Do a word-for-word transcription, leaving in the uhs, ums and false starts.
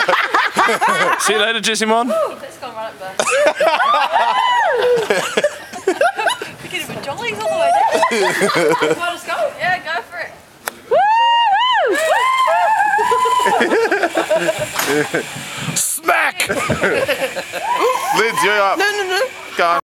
See you later, Jessimon. Let's go right up there. We're getting with jollies all the way down. Want us to go? Yeah, go for it. Smack! Lids, you're up. No, no, no. Go on.